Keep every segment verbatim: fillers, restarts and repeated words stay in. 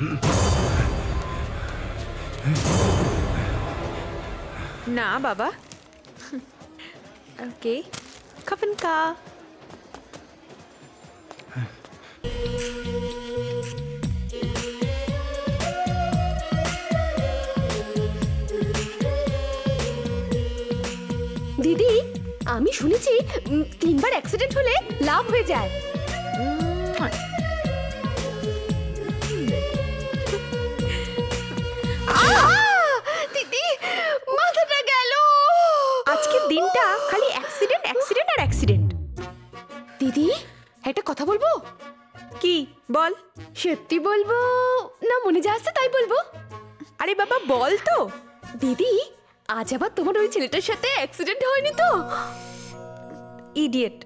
না বাবা। ওকে, খাবেন কা? দিদি, আমি শুনেছি তিনবার অ্যাক্সিডেন্ট হলে লাভ হয়ে যায়। দিদি, মাথাটা গেল। আজকের দিনটা খালি অ্যাক্সিডেন্ট অ্যাক্সিডেন্ট আর অ্যাক্সিডেন্ট। দিদি, একটা কথা বলবো? কি বল? সত্যি বলবো না মনে যা আসছে তাই বলবো? আরে বাবা বল তো। দিদি, আজ আবার তোমার ওই ছেলেটার সাথে অ্যাক্সিডেন্ট হয়নি তো? ইডিয়েট।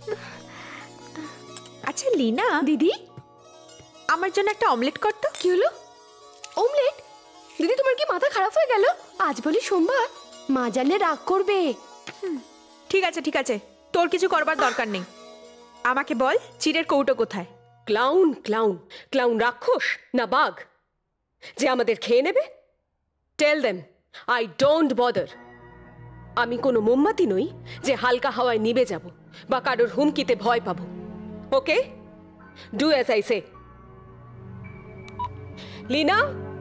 আচ্ছা লীনা দিদি, আমার জন্য একটা অমলেট কর তো। কি হলো? অমলেট? দিদি, তোমার কি মাথা খারাপ হয়ে গেল? আজ বলি সোমবার, মা জানলে রাগ করবে। ঠিক আছে ঠিক আছে, তোর কিছু করবার দরকার নেই। আমাকে বল চিড়ের কৌটো কোথায়? ক্লাউন ক্লাউন ক্লাউন রাক্ষস না বাঘ যে আমাদের খেয়ে নেবে? Tell them I don't bother. আমি কোনো মোমবাতি নই যে হালকা হাওয়ায় নিভে যাব বা কারোর হুমকিতে ভয় পাবো। Okay, do as I say. Leena,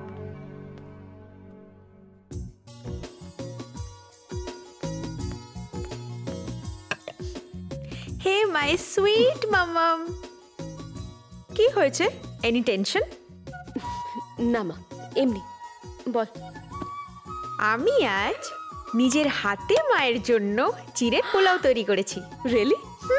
hey my sweet মামাম, কি হয়েছে? Any tension? না মা, এমনি বল। আমি আজ নিজের হাতে মায়ের জন্য চিড়ের পোলাও তৈরি করেছি। রিয়েলি?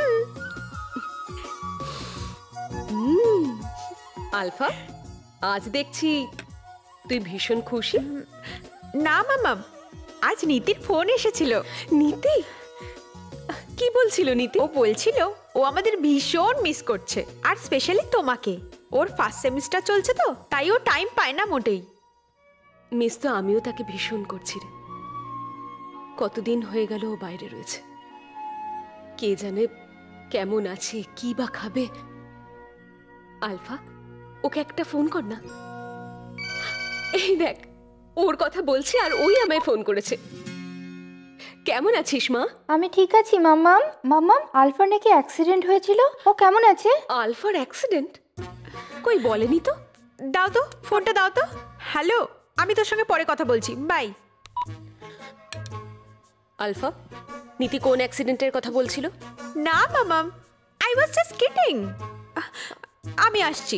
হুম। আলফা, আজ দেখছি তুই ভীষণ খুশি। না মামাম, আজ নীতির ফোন এসেছিল। নীতি? কি বলছিল নীতি? ও বলছিল ও আমাদের ভীষণ মিস করছে, আর স্পেশালি তোমাকে। ওর ফার্স্ট সেমিস্টার চলছে তো, তাই ও টাইম পায় না মোটেই। মিস তো আমিও তাকে ভীষণ করছি রে। কতদিন হয়ে গেল ও বাইরে রয়েছে, কে জানে কেমন আছে, কি বা খাবে। আলফা, ওকে একটা ফোন কর না। এই দেখ, ওর কথা বলছি আর ওই আমায় ফোন করেছে। কেমন আছিস মা? আমি ঠিক আছি মাম্মাম। মাম্মাম, আলফার নাকি অ্যাক্সিডেন্ট হয়েছিল, ও কেমন আছে? আলফার অ্যাক্সিডেন্ট? কই বলেনি তো। দাও তো ফোনটা, দাও তো। হ্যালো, আমি তোর সঙ্গে পরে কথা বলছি, বাই। আলফা, নীতি কোন অ্যাক্সিডেন্টের কথা বলছিল? না মামাম, আই ওয়াজ জাস্ট কিডিং। আমি আসছি।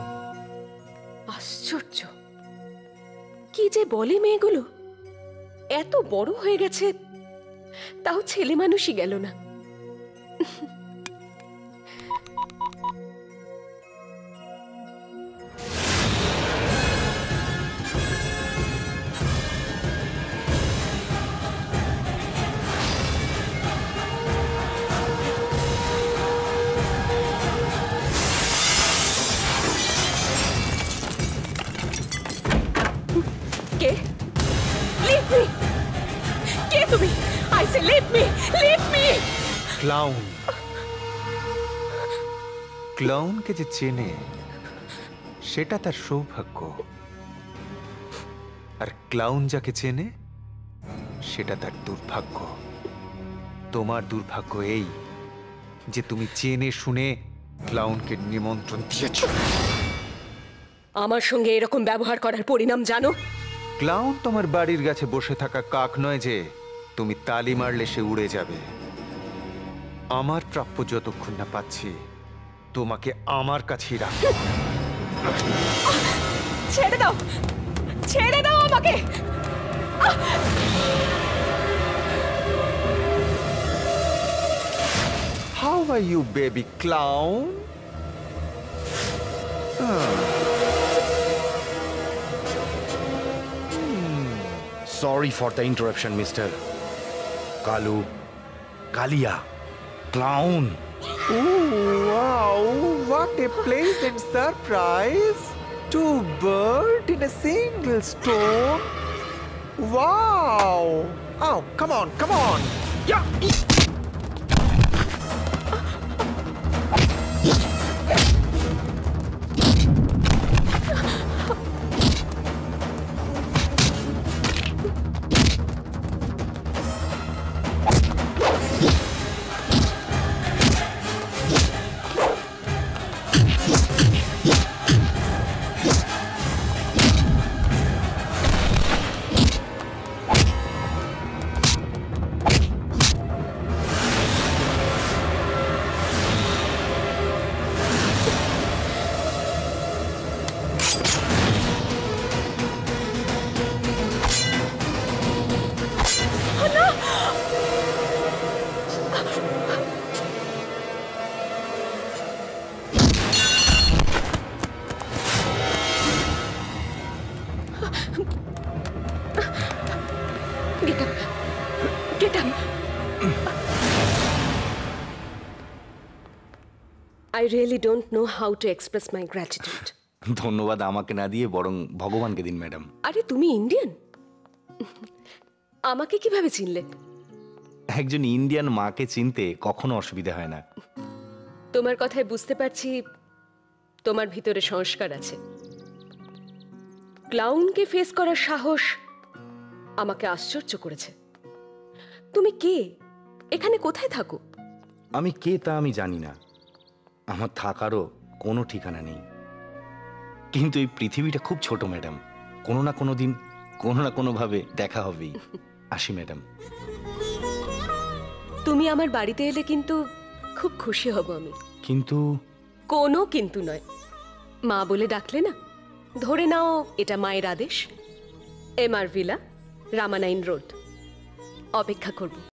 আশ্চর্য, কি যে বলে মেয়েগুলো। এত বড় হয়ে গেছে, তাও ছেলে মানুষই গেল না। কে? Leave me! কে তুমি? I say leave me! Leave me! Clown. ক্লাউনকে যে চেনে সেটা তার সৌভাগ্য, আর ক্লাউন যাকে চেনে সেটা তার দুর্ভাগ্য। তোমার দুর্ভাগ্য এই যে তুমি চেনে শুনে ক্লাউনকে নিমন্ত্রণ দিয়েছ। আমার সঙ্গে এরকম ব্যবহার করার পরিণাম জানো? ক্লাউন তোমার বাড়ির গাছে বসে থাকা কাক নয় যে তুমি তালি মারলে সে উড়ে যাবে। আমার প্রাপ্য যতক্ষণ না পাচ্ছি তোমাকে আমার কাছেই রাখ। ছেড়ে দাও, ছেড়ে দাও আমাকে। How are you, baby clown? Sorry for the interruption, Mister Kalu, Kalia, Clown. Ooh, wow, what a pleasant surprise. Two birds in a single stone. Wow. Oh, come on, come on. Yeah. Get up. Get up. I really don't know how to express my gratitude. ধন্যবাদ আমাকে না দিয়ে বরং ভগবানকে দিন madam. আরে তুমি Indian? আমাকে কিভাবে চিনলে? একজন ইন্ডিয়ান মাকে চিনতে কখনো অসুবিধা হয় না। তোমার কথায় বুঝতে পারছি তোমার ভিতরে সংস্কার আছে। ক্লাউনকে ফেস করার সাহস আমাকে আশ্চর্য করেছে। তুমি কে? এখানে কোথায় থাকো? আমি কে তা আমি জানি না, আমার থাকারও কোনো ঠিকানা নেই। কিন্তু এই পৃথিবীটা খুব ছোট ম্যাডাম, কোনো না কোনো দিন কোনো না কোনো ভাবে দেখা হবেই। আসি ম্যাডাম। তুমি আমার বাড়িতে এলে কিন্তু খুব খুশি হব আমি। কিন্তু কোনো কিন্তু নয়, মা বলে ডাকলে না, ধরে নাও এটা মায়ের আদেশ। এম আর ভিলা, রামানাইন রোড। অপেক্ষা করব।